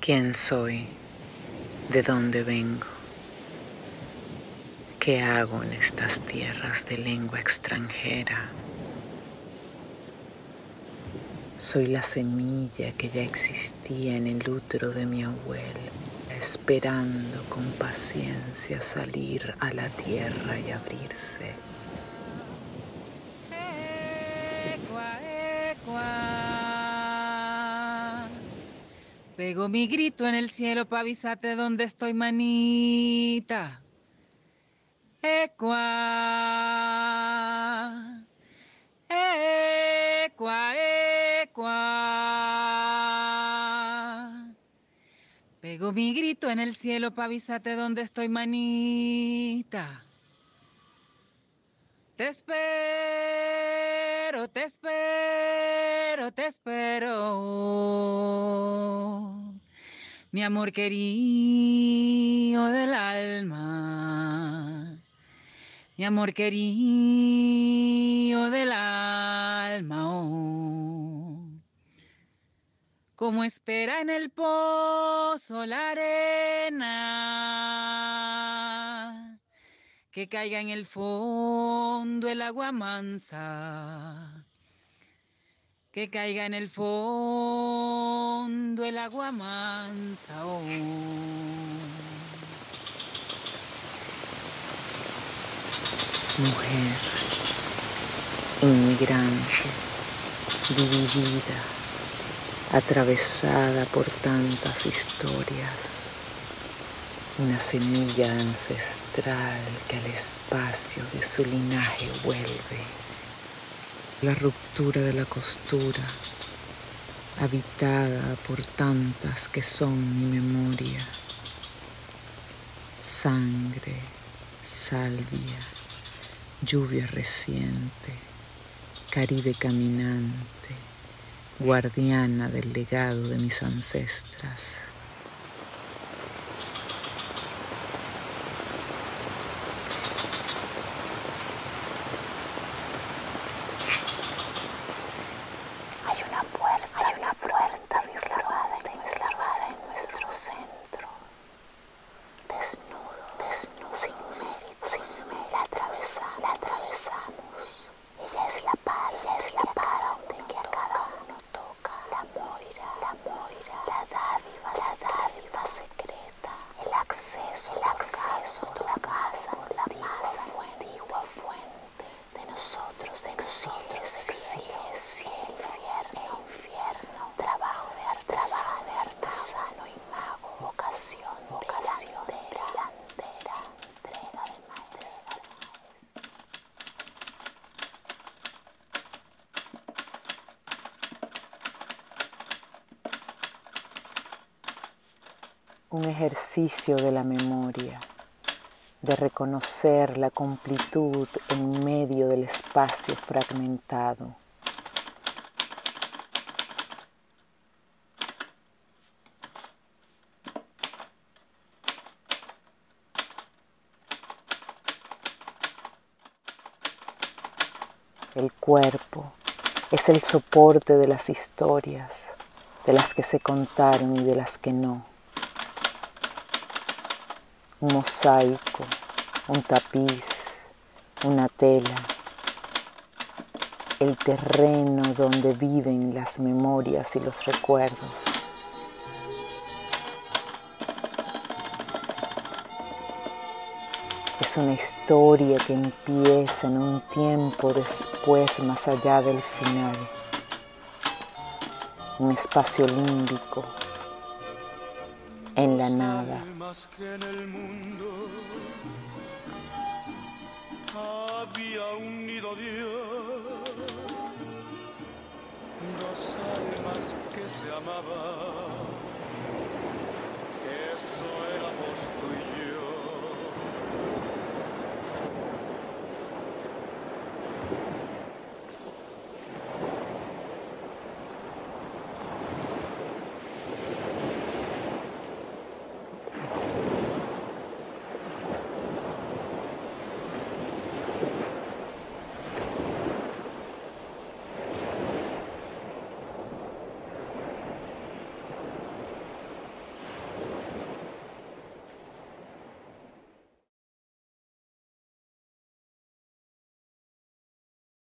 ¿Quién soy? ¿De dónde vengo? ¿Qué hago en estas tierras de lengua extranjera? Soy la semilla que ya existía en el útero de mi abuela, esperando con paciencia salir a la tierra y abrirse. Pego mi grito en el cielo pa' avisarte dónde estoy, manita. Ecua, ecua, ecua. Pego mi grito en el cielo pa' avisarte dónde estoy, manita. Te espero, te espero, te espero. Mi amor querido del alma, mi amor querido del alma, oh. Como espera en el pozo la arena, que caiga en el fondo el agua mansa. Que caiga en el fondo el agua mansa. Oh. Mujer, inmigrante, dividida, atravesada por tantas historias, una semilla ancestral que al espacio de su linaje vuelve. La ruptura de la costura, habitada por tantas que son mi memoria. Sangre, salvia, lluvia reciente, Caribe caminante, guardiana del legado de mis ancestras. Hay una puerta bifurcada en nuestro centro, desnudo, sin méritos, la atravesamos. Ella es la par donde que a cada uno toca la moira, la dádiva secreta, el acceso por la masa antigua fuente de nosotros, cielo e infierno, trabajo de artesano y mago, vocación delantera, entrega de maestro. Un ejercicio de la memoria, de reconocer la completud en medio del espacio fragmentado. El cuerpo es el soporte de las historias, de las que se contaron y de las que no. Un mosaico, un tapiz, una tela, el terreno donde viven las memorias y los recuerdos. Es una historia que empieza en un tiempo después, más allá del final. Un espacio límbico, en la nada. Más que en el mundo había un nido Dios, dos almas que se amaban.